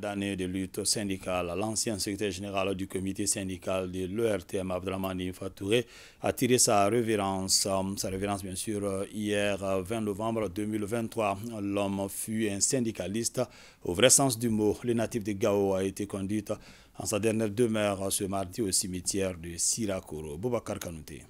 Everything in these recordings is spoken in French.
D'années de lutte syndicale, l'ancien secrétaire général du comité syndical de l'ERTM, Abdrahmane Fatouré, a tiré sa révérence bien sûr, hier 20 novembre 2023. L'homme fut un syndicaliste au vrai sens du mot. Le natif de Gao a été conduit en sa dernière demeure ce mardi au cimetière de Sirakoro. Boubacar Kanouté.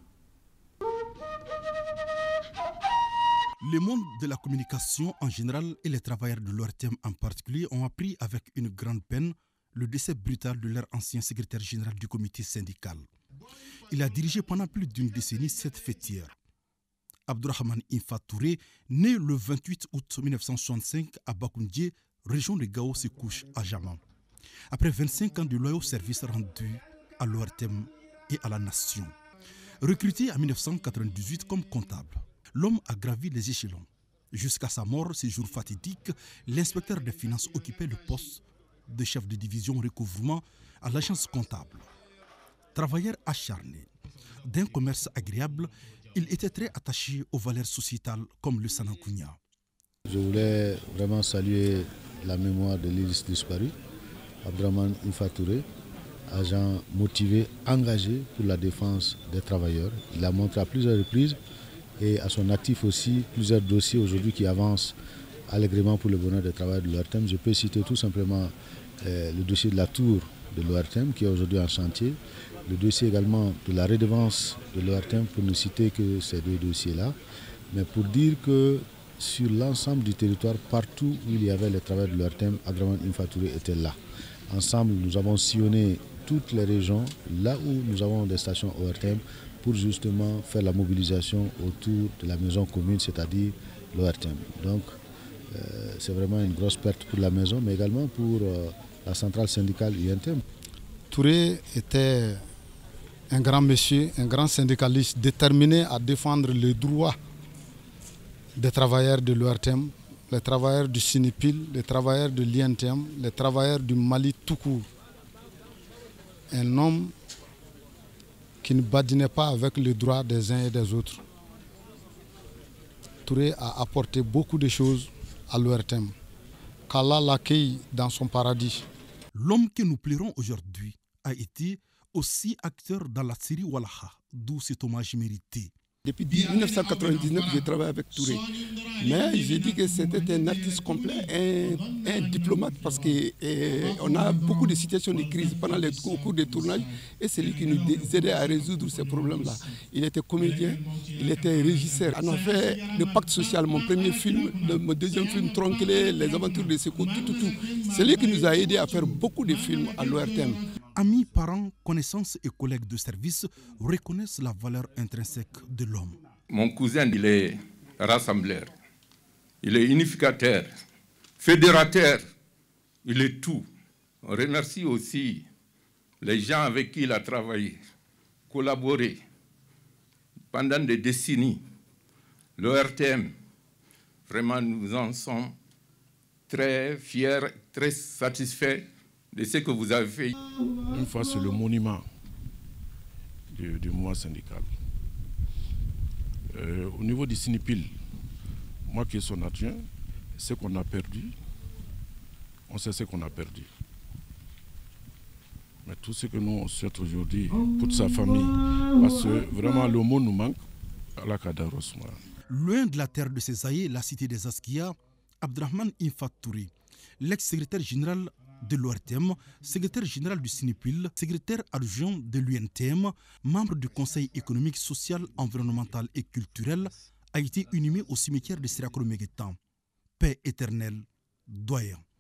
Le monde de la communication en général et les travailleurs de l'ORTM en particulier ont appris avec une grande peine le décès brutal de leur ancien secrétaire général du comité syndical. Il a dirigé pendant plus d'une décennie cette fêtière. Abdrahmane Fatouré, né le 28 août 1965 à Bakoundje, région de Gao, se couche à jamais. Après 25 ans de loyaux services rendus à l'ORTM et à la nation. Recruté en 1998 comme comptable, l'homme a gravi les échelons. Jusqu'à sa mort, ces jours fatidiques, l'inspecteur des finances occupait le poste de chef de division recouvrement à l'agence comptable. Travailleur acharné, d'un commerce agréable, il était très attaché aux valeurs sociétales comme le Sanakounia. Je voulais vraiment saluer la mémoire de l'illustre disparu, Abdrahmane Fatouré, agent motivé, engagé pour la défense des travailleurs. Il a montré à plusieurs reprises et à son actif aussi plusieurs dossiers aujourd'hui qui avancent allègrement pour le bonheur des travailleurs de l'ORTM. Je peux citer tout simplement le dossier de la tour de l'ORTM qui est aujourd'hui en chantier, le dossier également de la redevance de l'ORTM pour ne citer que ces deux dossiers-là, mais pour dire que sur l'ensemble du territoire, partout où il y avait les travailleurs de l'ORTM, Abdrahmane Fatouré était là. Ensemble, nous avons sillonné toutes les régions, là où nous avons des stations ORTM, pour justement faire la mobilisation autour de la maison commune, c'est-à-dire l'ORTM. Donc, c'est vraiment une grosse perte pour la maison, mais également pour la centrale syndicale UNTM. Touré était un grand monsieur, un grand syndicaliste déterminé à défendre les droits des travailleurs de l'ORTM, les travailleurs du Sinipil, les travailleurs de l'INTM, les travailleurs du Mali tout court. Un homme qui ne badinait pas avec les droits des uns et des autres. Touré a apporté beaucoup de choses à l'ORTM. Qu'Allah l'accueille dans son paradis. L'homme que nous plairons aujourd'hui a été aussi acteur dans la série Walaha, d'où cet hommage mérité. Depuis 1999, je travaille avec Touré. Mais j'ai dit que c'était un artiste complet, un diplomate, parce qu'on a beaucoup de situations de crise pendant les cours de tournage, et c'est lui qui nous aidait à résoudre ces problèmes-là. Il était comédien, il était régisseur. On a fait le Pacte social, mon premier film, mon deuxième film, Tronquelé, Les aventures de Seco, tout. C'est lui qui nous a aidé à faire beaucoup de films à l'ORTM. Amis, parents, connaissances et collègues de service reconnaissent la valeur intrinsèque de l'homme. Mon cousin, il est rassembleur, il est unificateur, fédérateur, il est tout. On remercie aussi les gens avec qui il a travaillé, collaboré pendant des décennies. L'ORTM, vraiment, nous en sommes très fiers, très satisfaits de ce que vous avez fait. Une fois, c'est le monument du mouvement syndical. Au niveau du Sinipil, moi qui suis son adjoint, ce qu'on a perdu, on sait ce qu'on a perdu. Mais tout ce que nous on souhaite aujourd'hui pour sa famille, parce que vraiment le mot nous manque, à la Kadarosma. Loin de la terre de ses aïeux, la cité des Askia, Abdrahmane Fatouré, l'ex-secrétaire général de l'ORTM, secrétaire général du Sinipil, secrétaire adjoint de l'UNTM, membre du Conseil économique, social, environnemental et culturel, a été inhumé au cimetière de Sirakoro-Meguetan. Paix éternelle, doyen.